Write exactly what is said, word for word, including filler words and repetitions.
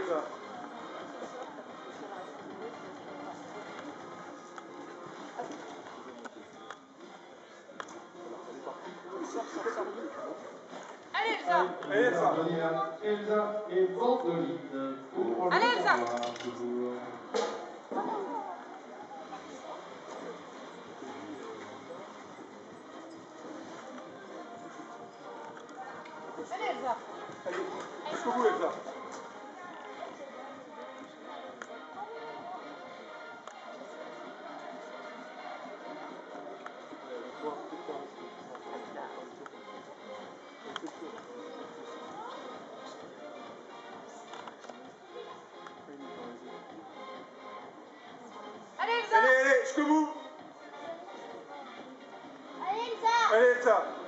Elsa. Allez Elsa. Allez Elsa. Elsa et Bandoline. Allez Elsa. Allez Elsa. Allez, jusqu'au bout Elsa. Allez Elsa. Allez, allez, jusqu'au bout. Allez Elsa. Allez Elsa.